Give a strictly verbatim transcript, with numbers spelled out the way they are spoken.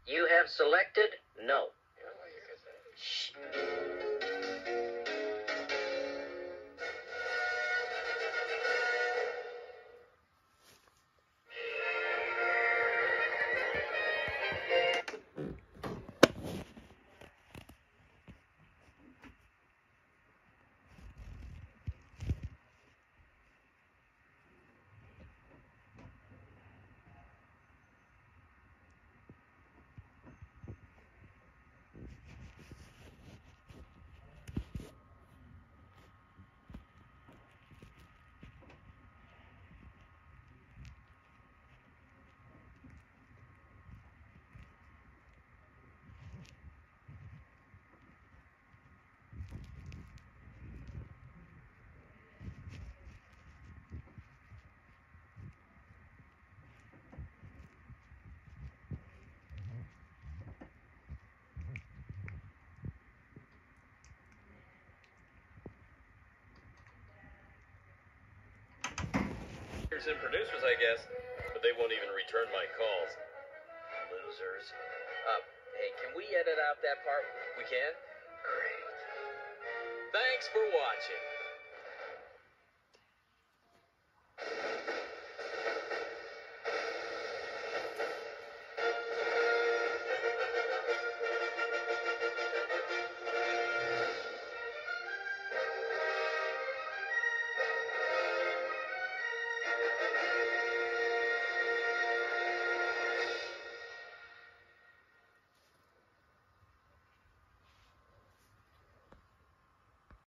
You have selected no. Shh. And producers, I guess, but they won't even return my calls. Losers. Uh, hey, can we edit out that part? We can? Great. Thanks for watching.